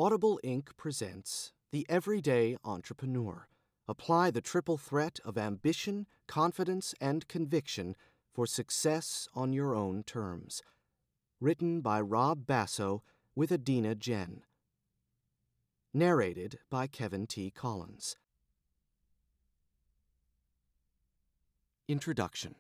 Audible Inc. presents The Everyday Entrepreneur. Apply the triple threat of ambition, confidence, and conviction for success on your own terms. Written by Basso with Adina Genn. Narrated by Kevin T. Collins. Introduction.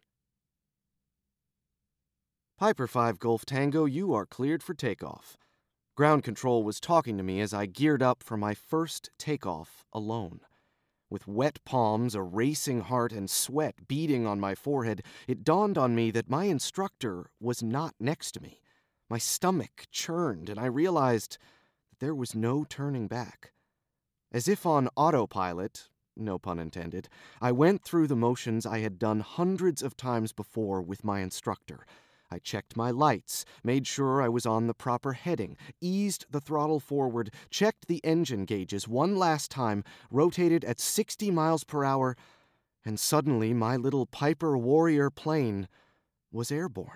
Piper 5 Golf Tango, you are cleared for takeoff. Ground control was talking to me as I geared up for my first takeoff alone. With wet palms, a racing heart, and sweat beading on my forehead, it dawned on me that my instructor was not next to me. My stomach churned, and I realized that there was no turning back. As if on autopilot, no pun intended, I went through the motions I had done hundreds of times before with my instructor. I checked my lights, made sure I was on the proper heading, eased the throttle forward, checked the engine gauges one last time, rotated at 60 miles per hour, and suddenly my little Piper Warrior plane was airborne.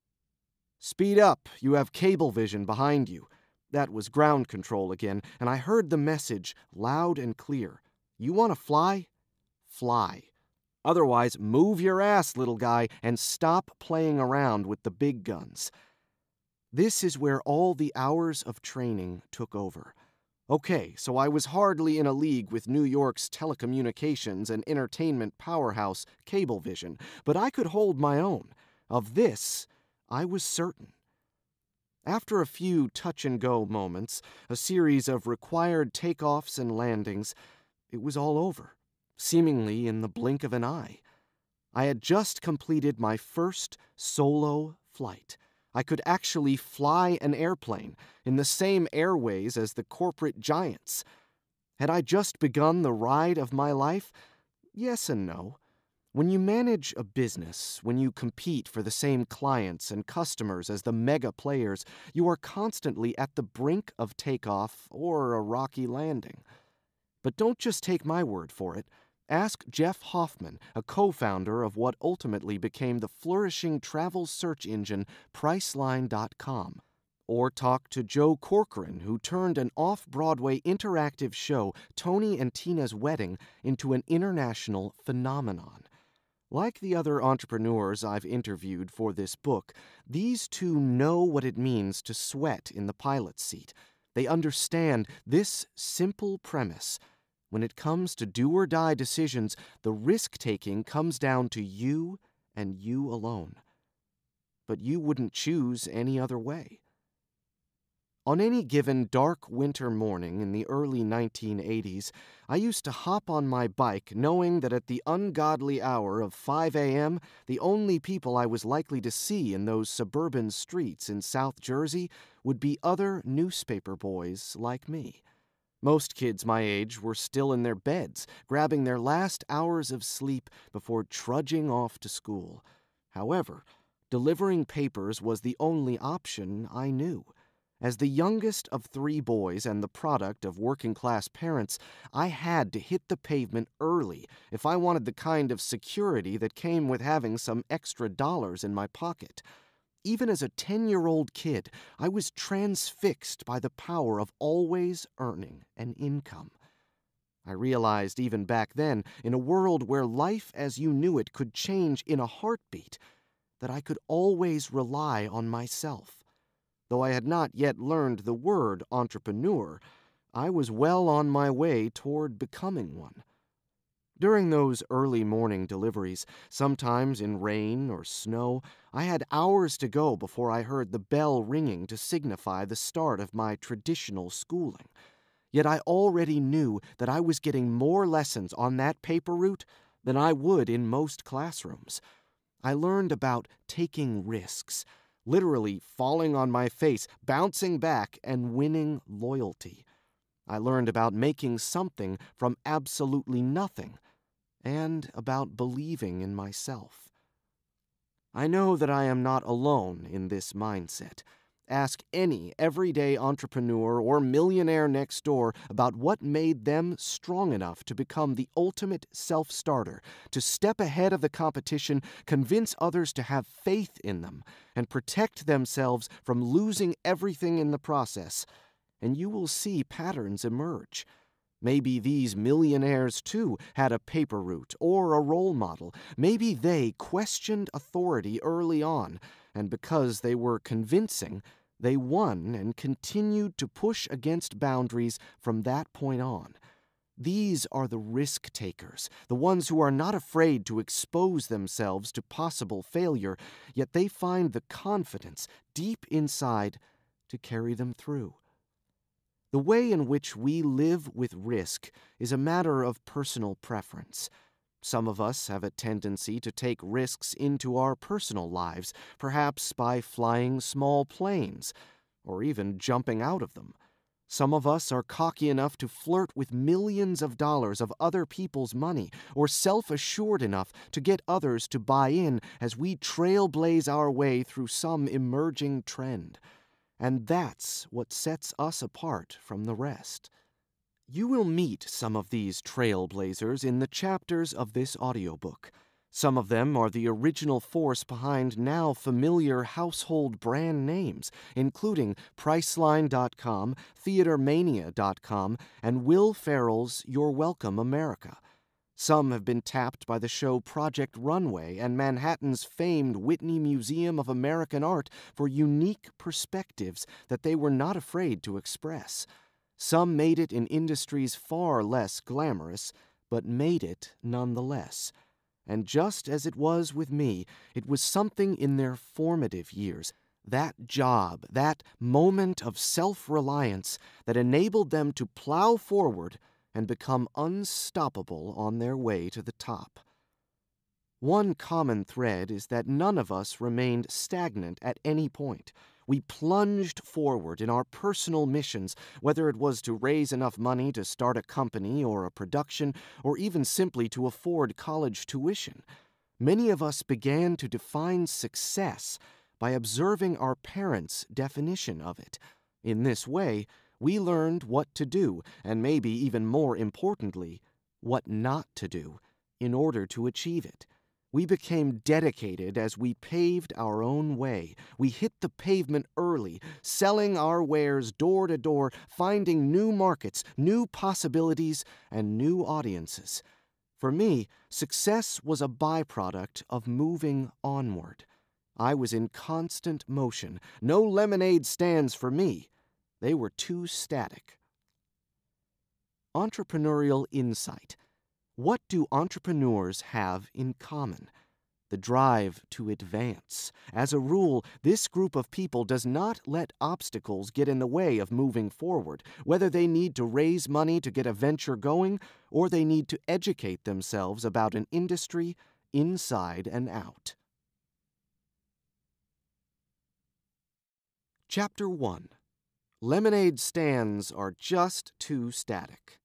"Speed up, you have cable vision behind you." That was ground control again, and I heard the message loud and clear. "You want to fly? Fly. Otherwise, move your ass, little guy, and stop playing around with the big guns." This is where all the hours of training took over. Okay, so I was hardly in a league with New York's telecommunications and entertainment powerhouse, Cablevision, but I could hold my own. Of this, I was certain. After a few touch-and-go moments, a series of required takeoffs and landings, it was all over. Seemingly in the blink of an eye. I had just completed my first solo flight. I could actually fly an airplane in the same airways as the corporate giants. Had I just begun the ride of my life? Yes and no. When you manage a business, when you compete for the same clients and customers as the mega players, you are constantly at the brink of takeoff or a rocky landing. But don't just take my word for it. Ask Jeff Hoffman, a co-founder of what ultimately became the flourishing travel search engine Priceline.com. Or talk to Joe Corcoran, who turned an off-Broadway interactive show, Tony and Tina's Wedding, into an international phenomenon. Like the other entrepreneurs I've interviewed for this book, these two know what it means to sweat in the pilot's seat. They understand this simple premise. When it comes to do-or-die decisions, the risk-taking comes down to you and you alone. But you wouldn't choose any other way. On any given dark winter morning in the early 1980s, I used to hop on my bike knowing that at the ungodly hour of 5 a.m., the only people I was likely to see in those suburban streets in South Jersey would be other newspaper boys like me. Most kids my age were still in their beds, grabbing their last hours of sleep before trudging off to school. However, delivering papers was the only option I knew. As the youngest of 3 boys and the product of working-class parents, I had to hit the pavement early if I wanted the kind of security that came with having some extra dollars in my pocket. Even as a 10-year-old kid, I was transfixed by the power of always earning an income. I realized even back then, in a world where life as you knew it could change in a heartbeat, that I could always rely on myself. Though I had not yet learned the word entrepreneur, I was well on my way toward becoming one. During those early morning deliveries, sometimes in rain or snow, I had hours to go before I heard the bell ringing to signify the start of my traditional schooling. Yet I already knew that I was getting more lessons on that paper route than I would in most classrooms. I learned about taking risks, literally falling on my face, bouncing back, and winning loyalty. I learned about making something from absolutely nothing, and about believing in myself. I know that I am not alone in this mindset. Ask any everyday entrepreneur or millionaire next door about what made them strong enough to become the ultimate self-starter, to step ahead of the competition, convince others to have faith in them, and protect themselves from losing everything in the process. and you will see patterns emerge. Maybe these millionaires, too, had a paper route or a role model. Maybe they questioned authority early on, and because they were convincing, they won and continued to push against boundaries from that point on. These are the risk takers, the ones who are not afraid to expose themselves to possible failure, yet they find the confidence deep inside to carry them through. The way in which we live with risk is a matter of personal preference. Some of us have a tendency to take risks into our personal lives, perhaps by flying small planes, or even jumping out of them. Some of us are cocky enough to flirt with millions of dollars of other people's money, or self-assured enough to get others to buy in as we trailblaze our way through some emerging trend. And that's what sets us apart from the rest. You will meet some of these trailblazers in the chapters of this audiobook. Some of them are the original force behind now familiar household brand names, including Priceline.com, TheaterMania.com, and Will Ferrell's You're Welcome America. Some have been tapped by the show Project Runway and Manhattan's famed Whitney Museum of American Art for unique perspectives that they were not afraid to express. Some made it in industries far less glamorous, but made it nonetheless. And just as it was with me, it was something in their formative years, that job, that moment of self-reliance that enabled them to plow forward and become unstoppable on their way to the top. One common thread is that none of us remained stagnant at any point. We plunged forward in our personal missions, whether it was to raise enough money to start a company or a production, or even simply to afford college tuition. Many of us began to define success by observing our parents' definition of it. In this way, we learned what to do, and maybe even more importantly, what not to do, in order to achieve it. We became dedicated as we paved our own way. We hit the pavement early, selling our wares door to door, finding new markets, new possibilities, and new audiences. For me, success was a byproduct of moving onward. I was in constant motion. No lemonade stands for me. They were too static. Entrepreneurial insight. What do entrepreneurs have in common? The drive to advance. As a rule, this group of people does not let obstacles get in the way of moving forward, whether they need to raise money to get a venture going, or they need to educate themselves about an industry inside and out. Chapter 1. Lemonade stands are just too static.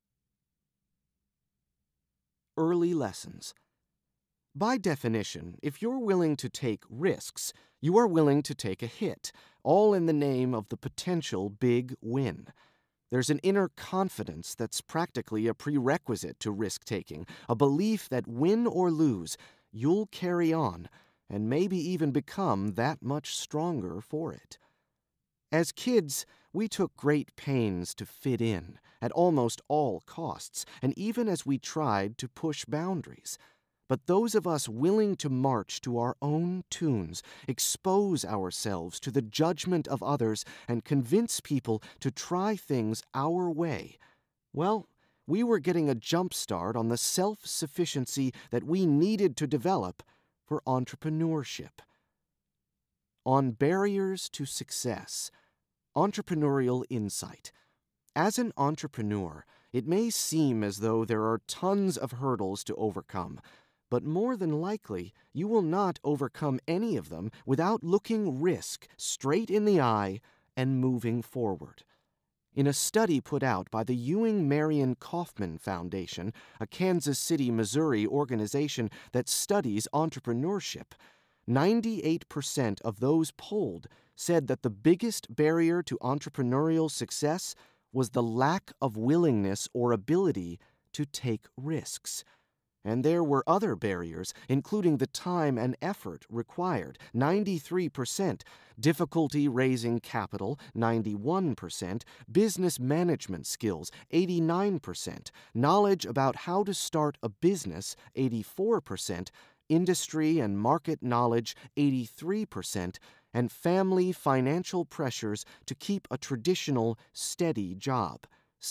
Early lessons. By definition, if you're willing to take risks, you are willing to take a hit, all in the name of the potential big win. There's an inner confidence that's practically a prerequisite to risk-taking, a belief that win or lose, you'll carry on, and maybe even become that much stronger for it. As kids, we took great pains to fit in, at almost all costs, and even as we tried to push boundaries. But those of us willing to march to our own tunes, expose ourselves to the judgment of others, and convince people to try things our way, well, we were getting a jump start on the self-sufficiency that we needed to develop for entrepreneurship. On barriers to success. Entrepreneurial insight. As an entrepreneur, it may seem as though there are tons of hurdles to overcome, but more than likely, you will not overcome any of them without looking risk straight in the eye and moving forward. In a study put out by the Ewing Marion Kauffman Foundation, a Kansas City, Missouri organization that studies entrepreneurship, 98% of those polled said that the biggest barrier to entrepreneurial success was the lack of willingness or ability to take risks. And there were other barriers, including the time and effort required, 93%, difficulty raising capital, 91%, business management skills, 89%, knowledge about how to start a business, 84%, industry and market knowledge, 83%, and family financial pressures to keep a traditional, steady job,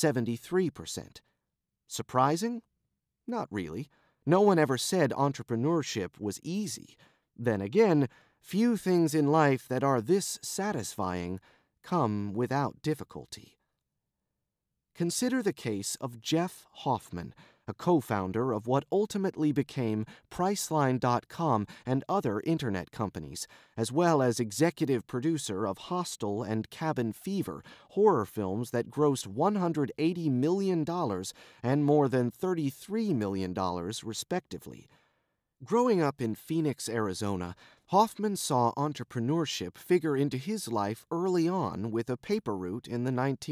73%. Surprising? Not really. No one ever said entrepreneurship was easy. Then again, few things in life that are this satisfying come without difficulty. Consider the case of Jeff Hoffman, a co-founder of what ultimately became Priceline.com and other internet companies, as well as executive producer of Hostel and Cabin Fever, horror films that grossed $180 million and more than $33 million, respectively. Growing up in Phoenix, Arizona, Hoffman saw entrepreneurship figure into his life early on with a paper route in the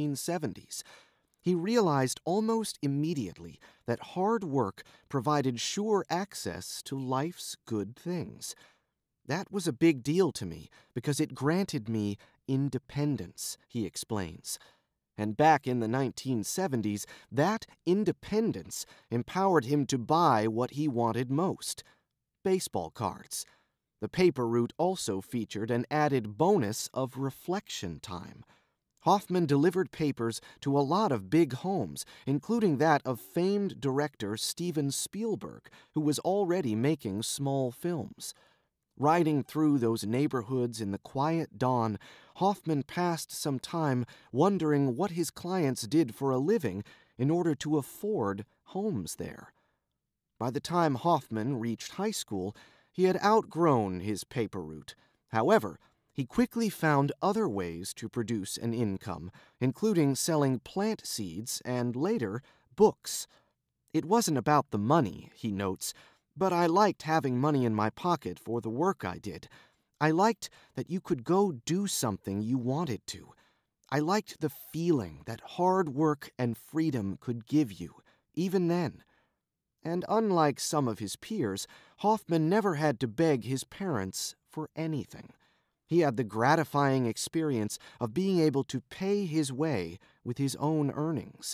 1970s. He realized almost immediately that hard work provided sure access to life's good things. That was a big deal to me because it granted me independence, he explains. And back in the 1970s, that independence empowered him to buy what he wanted most: baseball cards. The paper route also featured an added bonus of reflection time. Hoffman delivered papers to a lot of big homes, including that of famed director Steven Spielberg, who was already making small films. Riding through those neighborhoods in the quiet dawn, Hoffman passed some time wondering what his clients did for a living in order to afford homes there. By the time Hoffman reached high school, he had outgrown his paper route. However, he quickly found other ways to produce an income, including selling plant seeds and, later, books. It wasn't about the money, he notes, but I liked having money in my pocket for the work I did. I liked that you could go do something you wanted to. I liked the feeling that hard work and freedom could give you, even then. And unlike some of his peers, Hoffman never had to beg his parents for anything. He had the gratifying experience of being able to pay his way with his own earnings.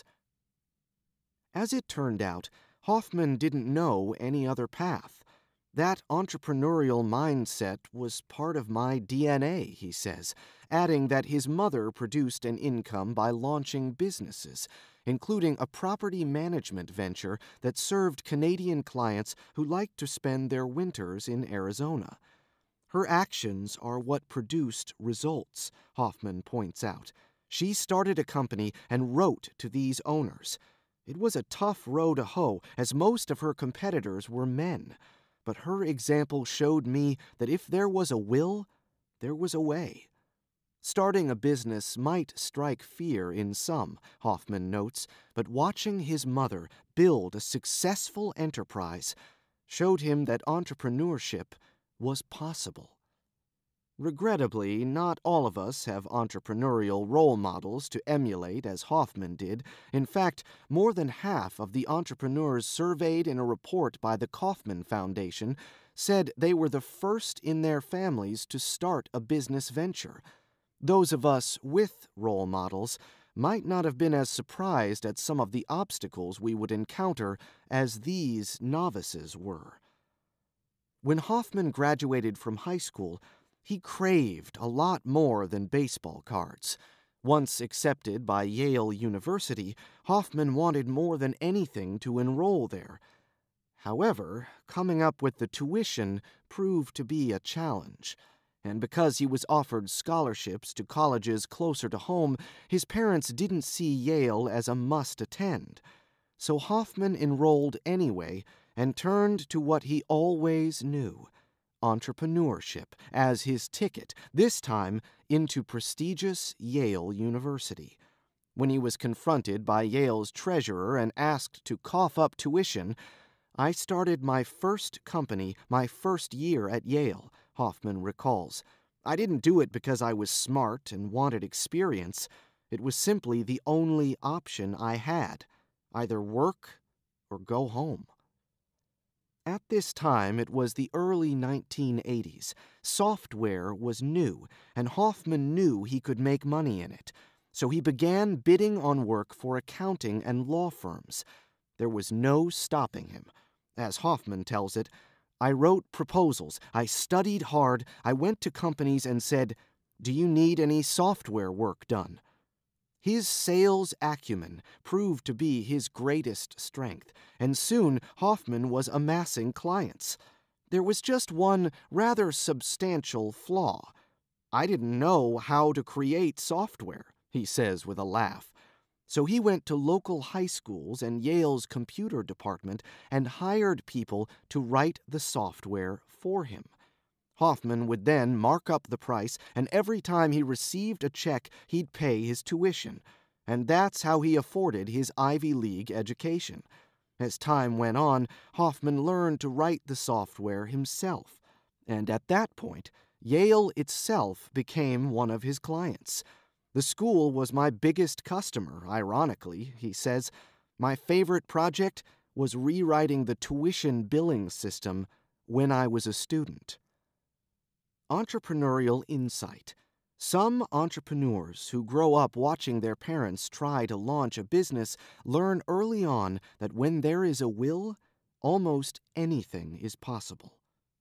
As it turned out, Hoffman didn't know any other path. That entrepreneurial mindset was part of my DNA, he says, adding that his mother produced an income by launching businesses, including a property management venture that served Canadian clients who liked to spend their winters in Arizona. Her actions are what produced results, Hoffman points out. She started a company and wrote to these owners. It was a tough row to hoe, as most of her competitors were men. But her example showed me that if there was a will, there was a way. Starting a business might strike fear in some, Hoffman notes, but watching his mother build a successful enterprise showed him that entrepreneurship was possible. Regrettably, not all of us have entrepreneurial role models to emulate as Hoffman did. In fact, more than half of the entrepreneurs surveyed in a report by the Kauffman Foundation said they were the first in their families to start a business venture. Those of us with role models might not have been as surprised at some of the obstacles we would encounter as these novices were. When Hoffman graduated from high school, he craved a lot more than baseball cards. Once accepted by Yale University, Hoffman wanted more than anything to enroll there. However, coming up with the tuition proved to be a challenge. And because he was offered scholarships to colleges closer to home, his parents didn't see Yale as a must-attend. So Hoffman enrolled anyway and turned to what he always knew: entrepreneurship as his ticket, this time into prestigious Yale University. When he was confronted by Yale's treasurer and asked to cough up tuition, "I started my first company my first year at Yale," Hoffman recalls. "I didn't do it because I was smart and wanted experience. It was simply the only option I had: either work or go home." At this time, it was the early 1980s. Software was new, and Hoffman knew he could make money in it. So he began bidding on work for accounting and law firms. There was no stopping him. As Hoffman tells it, "I wrote proposals, I studied hard, I went to companies and said, 'Do you need any software work done?'" His sales acumen proved to be his greatest strength, and soon Hoffman was amassing clients. There was just one rather substantial flaw. "I didn't know how to create software," he says with a laugh. So he went to local high schools and Yale's computer department and hired people to write the software for him. Hoffman would then mark up the price, and every time he received a check, he'd pay his tuition. And that's how he afforded his Ivy League education. As time went on, Hoffman learned to write the software himself. And at that point, Yale itself became one of his clients. "The school was my biggest customer, ironically," he says. "My favorite project was rewriting the tuition billing system when I was a student." Entrepreneurial insight. Some entrepreneurs who grow up watching their parents try to launch a business learn early on that when there is a will, almost anything is possible.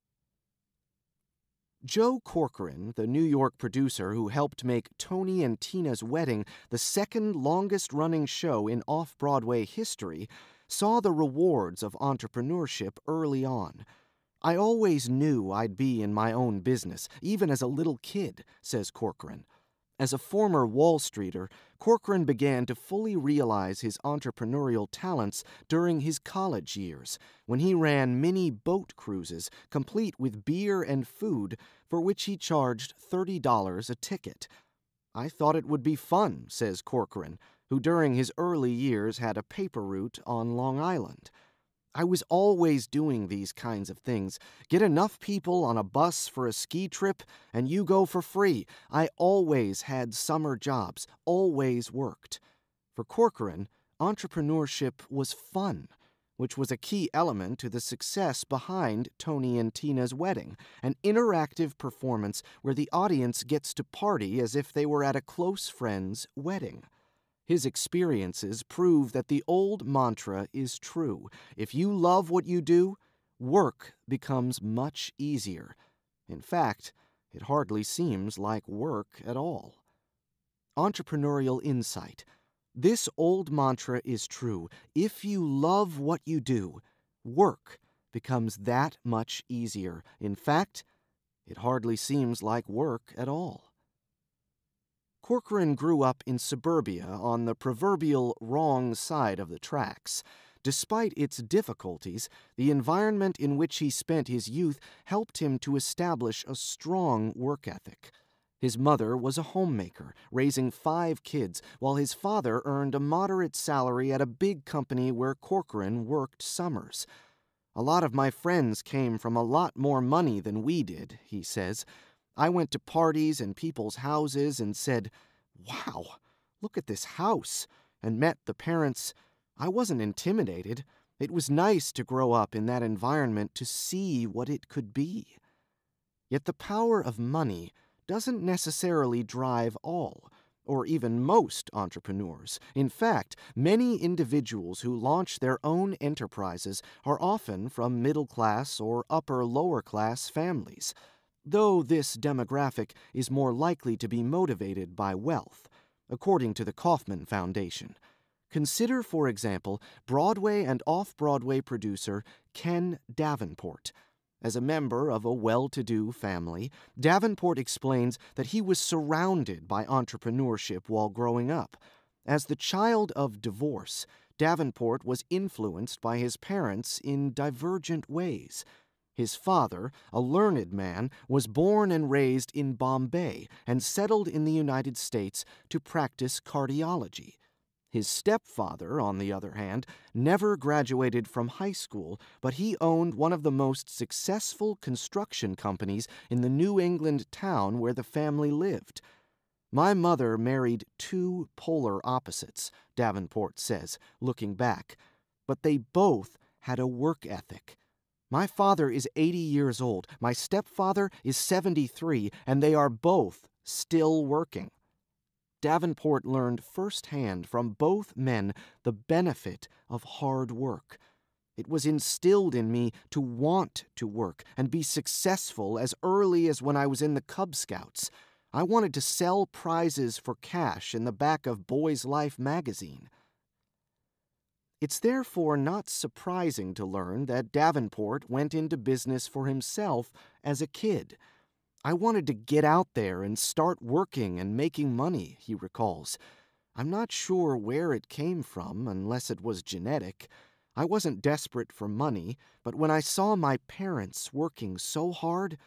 Joe Corcoran, the New York producer who helped make Tony and Tina's Wedding the second longest-running show in off-Broadway history, saw the rewards of entrepreneurship early on. "I always knew I'd be in my own business, even as a little kid," says Corcoran. As a former Wall Streeter, Corcoran began to fully realize his entrepreneurial talents during his college years, when he ran mini boat cruises, complete with beer and food, for which he charged $30 a ticket. "I thought it would be fun," says Corcoran, who during his early years had a paper route on Long Island. "I was always doing these kinds of things. Get enough people on a bus for a ski trip, and you go for free. I always had summer jobs, always worked." For Corcoran, entrepreneurship was fun, which was a key element to the success behind Tony and Tina's Wedding, an interactive performance where the audience gets to party as if they were at a close friend's wedding. His experiences prove that the old mantra is true. If you love what you do, work becomes much easier. In fact, it hardly seems like work at all. Entrepreneurial insight. This old mantra is true. If you love what you do, work becomes that much easier. In fact, it hardly seems like work at all. Corcoran grew up in suburbia on the proverbial wrong side of the tracks. Despite its difficulties, the environment in which he spent his youth helped him to establish a strong work ethic. His mother was a homemaker, raising 5 kids, while his father earned a moderate salary at a big company where Corcoran worked summers. "A lot of my friends came from a lot more money than we did," he says. "I went to parties and people's houses and said, 'Wow, look at this house,' and met the parents. I wasn't intimidated. It was nice to grow up in that environment to see what it could be." Yet the power of money doesn't necessarily drive all, or even most entrepreneurs. In fact, many individuals who launch their own enterprises are often from middle-class or upper-lower-class families, though this demographic is more likely to be motivated by wealth, according to the Kauffman Foundation. Consider, for example, Broadway and off-Broadway producer Ken Davenport. As a member of a well-to-do family, Davenport explains that he was surrounded by entrepreneurship while growing up. As the child of divorce, Davenport was influenced by his parents in divergent ways. His father, a learned man, was born and raised in Bombay and settled in the United States to practice cardiology. His stepfather, on the other hand, never graduated from high school, but he owned one of the most successful construction companies in the New England town where the family lived. "My mother married 2 polar opposites," Davenport says, looking back, "but they both had a work ethic. My father is 80 years old, my stepfather is 73, and they are both still working. Davenport learned firsthand from both men the benefit of hard work. It was instilled in me to want to work and be successful as early as when I was in the Cub Scouts. I wanted to sell prizes for cash in the back of Boy's Life magazine. It's therefore not surprising to learn that Davenport went into business for himself as a kid. I wanted to get out there and start working and making money, he recalls. I'm not sure where it came from, unless it was genetic. I wasn't desperate for money, but when I saw my parents working so hard,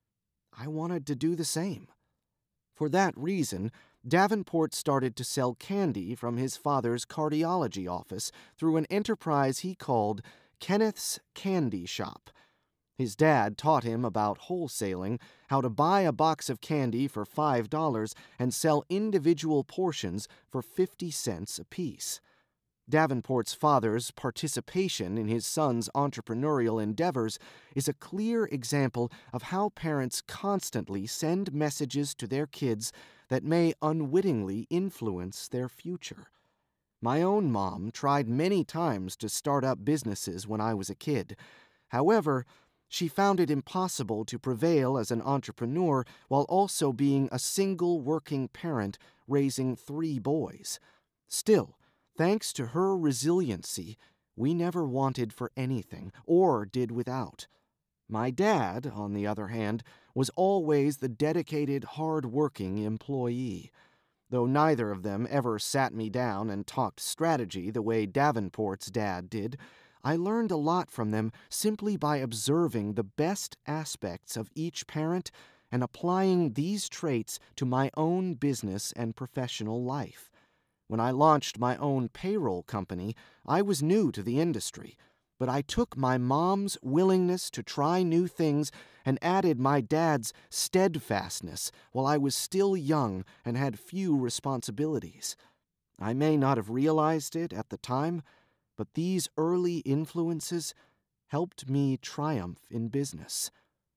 I wanted to do the same. For that reason, Davenport started to sell candy from his father's cardiology office through an enterprise he called Kenneth's Candy Shop. His dad taught him about wholesaling, how to buy a box of candy for $5 and sell individual portions for 50 cents apiece. Davenport's father's participation in his son's entrepreneurial endeavors is a clear example of how parents constantly send messages to their kids that may unwittingly influence their future. My own mom tried many times to start up businesses when I was a kid. However, she found it impossible to prevail as an entrepreneur while also being a single working parent raising 3 boys. Still, thanks to her resiliency, we never wanted for anything or did without. My dad, on the other hand, was always the dedicated, hard-working employee. Though neither of them ever sat me down and talked strategy the way Davenport's dad did, I learned a lot from them simply by observing the best aspects of each parent and applying these traits to my own business and professional life. When I launched my own payroll company, I was new to the industry, but I took my mom's willingness to try new things and added my dad's steadfastness while I was still young and had few responsibilities. I may not have realized it at the time, but these early influences helped me triumph in business.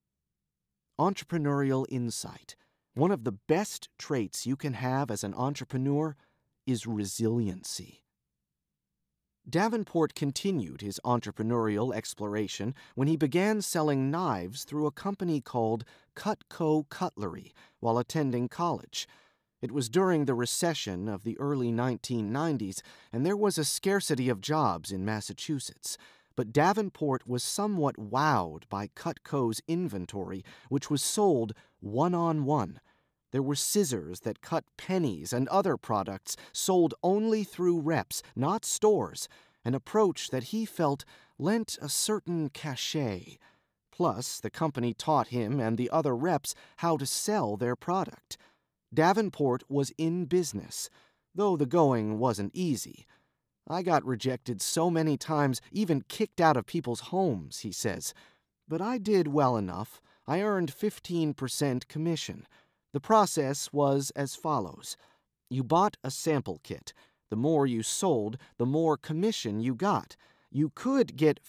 Entrepreneurial insight. One of the best traits you can have as an entrepreneur is resiliency. Davenport continued his entrepreneurial exploration when he began selling knives through a company called Cutco Cutlery while attending college. It was during the recession of the early 1990s, and there was a scarcity of jobs in Massachusetts. But Davenport was somewhat wowed by Cutco's inventory, which was sold one-on-one. There were scissors that cut pennies and other products sold only through reps, not stores, an approach that he felt lent a certain cachet. Plus, the company taught him and the other reps how to sell their product. Davenport was in business, though the going wasn't easy. I got rejected so many times, even kicked out of people's homes, he says. But I did well enough. I earned 15% commission. The process was as follows. You bought a sample kit. The more you sold, the more commission you got. You could get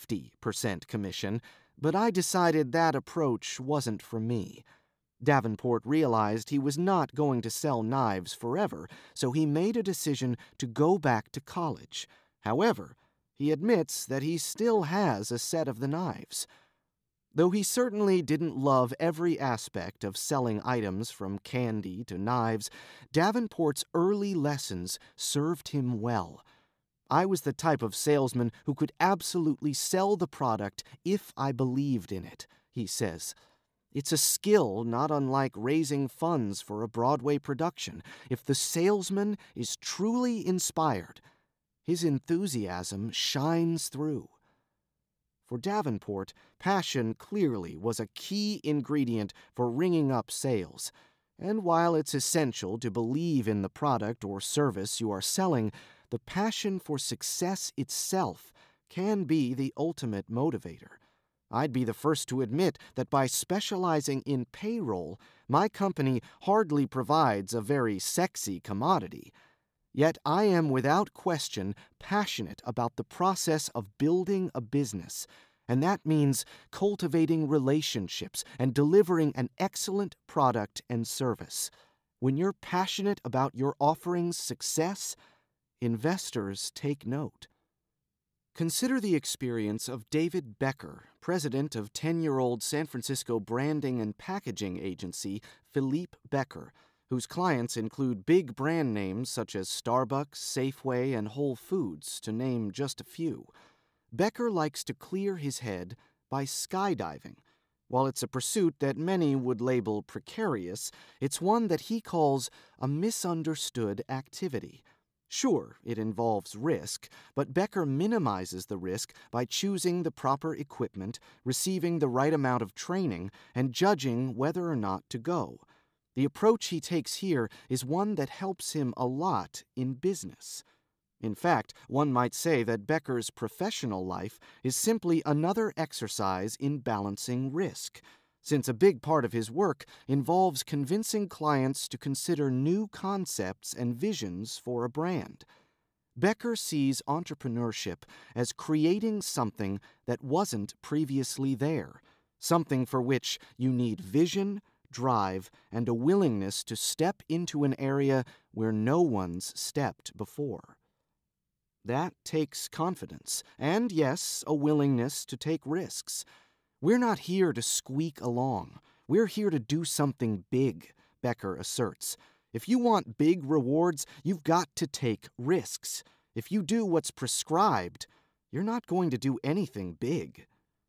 50% commission, but I decided that approach wasn't for me. Davenport realized he was not going to sell knives forever, so he made a decision to go back to college. However, he admits that he still has a set of the knives. Though he certainly didn't love every aspect of selling items from candy to knives, Davenport's early lessons served him well. I was the type of salesman who could absolutely sell the product if I believed in it, he says. It's a skill not unlike raising funds for a Broadway production. If the salesman is truly inspired, his enthusiasm shines through. For Davenport, passion clearly was a key ingredient for ringing up sales. And while it's essential to believe in the product or service you are selling, the passion for success itself can be the ultimate motivator. I'd be the first to admit that by specializing in payroll, my company hardly provides a very sexy commodity. Yet I am without question passionate about the process of building a business, And that means cultivating relationships and delivering an excellent product and service. When you're passionate about your offering's success, investors take note. Consider the experience of David Becker, president of 10-year-old San Francisco branding and packaging agency Philippe Becker, whose clients include big brand names such as Starbucks, Safeway, and Whole Foods, to name just a few. Becker likes to clear his head by skydiving. While it's a pursuit that many would label precarious, it's one that he calls a misunderstood activity. Sure, it involves risk, but Becker minimizes the risk by choosing the proper equipment, receiving the right amount of training, and judging whether or not to go. The approach he takes here is one that helps him a lot in business. In fact, one might say that Becker's professional life is simply another exercise in balancing risk, since a big part of his work involves convincing clients to consider new concepts and visions for a brand. Becker sees entrepreneurship as creating something that wasn't previously there, something for which you need vision, drive, and a willingness to step into an area where no one's stepped before. That takes confidence, and yes, a willingness to take risks. We're not here to squeak along. We're here to do something big, Becker asserts. If you want big rewards, you've got to take risks. If you do what's prescribed, you're not going to do anything big.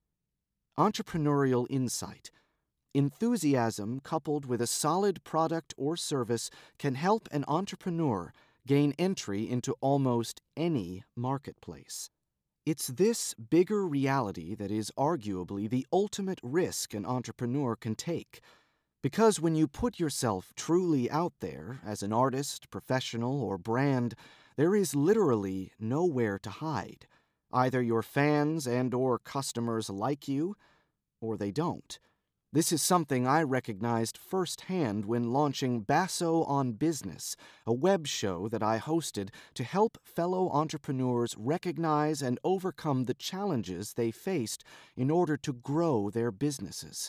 Entrepreneurial insight. Enthusiasm coupled with a solid product or service can help an entrepreneur gain entry into almost any marketplace. It's this bigger reality that is arguably the ultimate risk an entrepreneur can take. Because when you put yourself truly out there as an artist, professional, or brand, there is literally nowhere to hide. Either your fans and/or customers like you, or they don't. This is something I recognized firsthand when launching Basso on Business, a web show that I hosted to help fellow entrepreneurs recognize and overcome the challenges they faced in order to grow their businesses.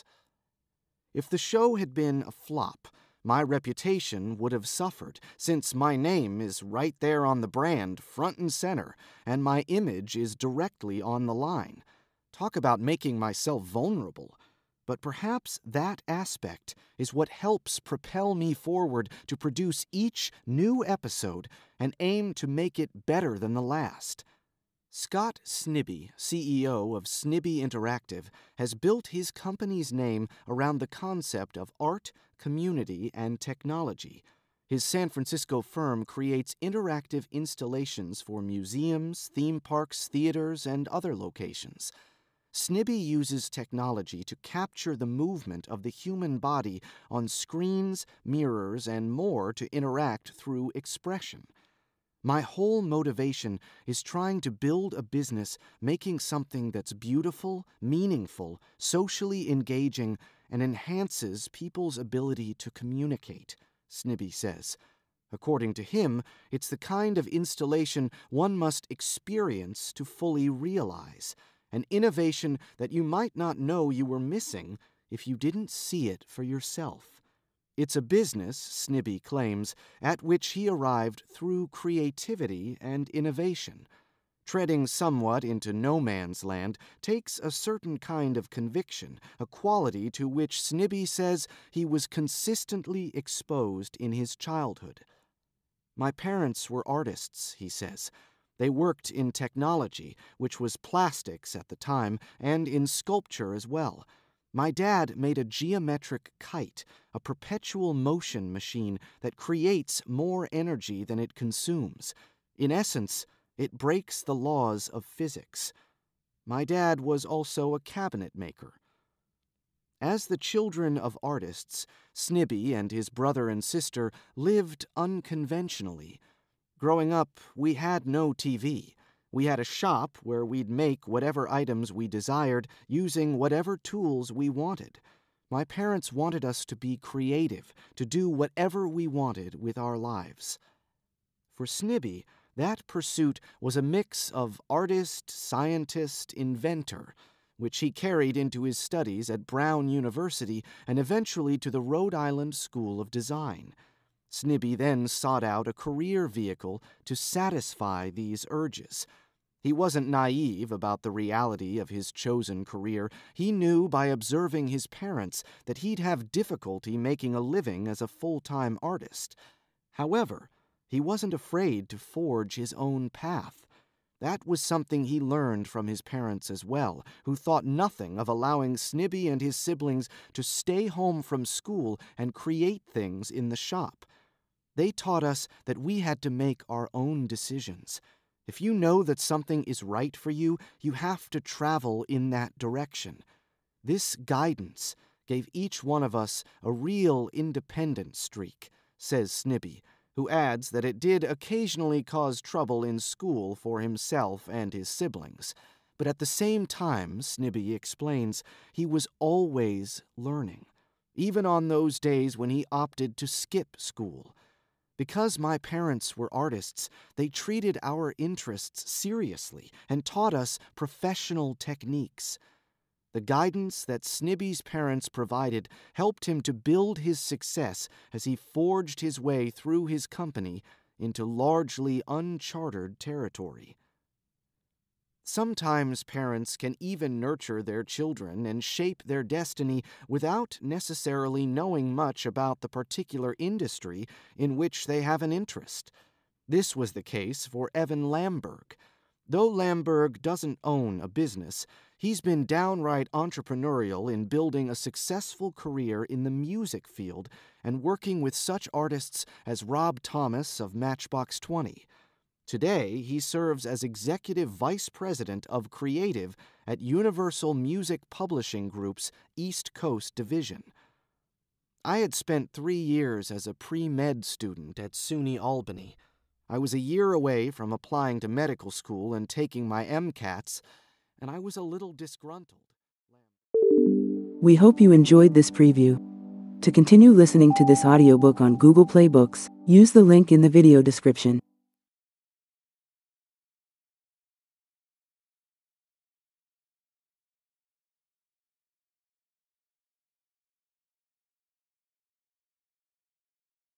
If the show had been a flop, my reputation would have suffered, since my name is right there on the brand, front and center, and my image is directly on the line. Talk about making myself vulnerable. But perhaps that aspect is what helps propel me forward to produce each new episode and aim to make it better than the last. Scott Snibbe, CEO of Snibbe Interactive, has built his company's name around the concept of art, community, and technology. His San Francisco firm creates interactive installations for museums, theme parks, theaters, and other locations. Snibbe uses technology to capture the movement of the human body on screens, mirrors, and more to interact through expression. My whole motivation is trying to build a business making something that's beautiful, meaningful, socially engaging, and enhances people's ability to communicate, Snibbe says. According to him, it's the kind of installation one must experience to fully realize, an innovation that you might not know you were missing if you didn't see it for yourself. It's a business, Snibbe claims, at which he arrived through creativity and innovation. Treading somewhat into no man's land takes a certain kind of conviction, a quality to which Snibbe says he was consistently exposed in his childhood. My parents were artists, he says. They worked in technology, which was plastics at the time, and in sculpture as well. My dad made a geometric kite, a perpetual motion machine that creates more energy than it consumes. In essence, it breaks the laws of physics. My dad was also a cabinet maker. As the children of artists, Snibbe and his brother and sister lived unconventionally. Growing up, we had no TV. We had a shop where we'd make whatever items we desired using whatever tools we wanted. My parents wanted us to be creative, to do whatever we wanted with our lives. For Snibbe, that pursuit was a mix of artist, scientist, inventor, which he carried into his studies at Brown University and eventually to the Rhode Island School of Design. Snibby then sought out a career vehicle to satisfy these urges. He wasn't naive about the reality of his chosen career. He knew by observing his parents that he'd have difficulty making a living as a full-time artist. However, he wasn't afraid to forge his own path. That was something he learned from his parents as well, who thought nothing of allowing Snibby and his siblings to stay home from school and create things in the shop. They taught us that we had to make our own decisions. If you know that something is right for you, you have to travel in that direction. This guidance gave each one of us a real independent streak, says Snibby, who adds that it did occasionally cause trouble in school for himself and his siblings. But at the same time, Snibby explains, he was always learning, even on those days when he opted to skip school. Because my parents were artists, they treated our interests seriously and taught us professional techniques. The guidance that Snibby's parents provided helped him to build his success as he forged his way through his company into largely uncharted territory. Sometimes parents can even nurture their children and shape their destiny without necessarily knowing much about the particular industry in which they have an interest. This was the case for Evan Lamberg. Though Lamberg doesn't own a business, he's been downright entrepreneurial in building a successful career in the music field and working with such artists as Rob Thomas of Matchbox 20. Today, he serves as Executive Vice President of Creative at Universal Music Publishing Group's East Coast Division. I had spent 3 years as a pre-med student at SUNY Albany. I was a year away from applying to medical school and taking my MCATs, and I was a little disgruntled. We hope you enjoyed this preview. To continue listening to this audiobook on Google Play Books, use the link in the video description.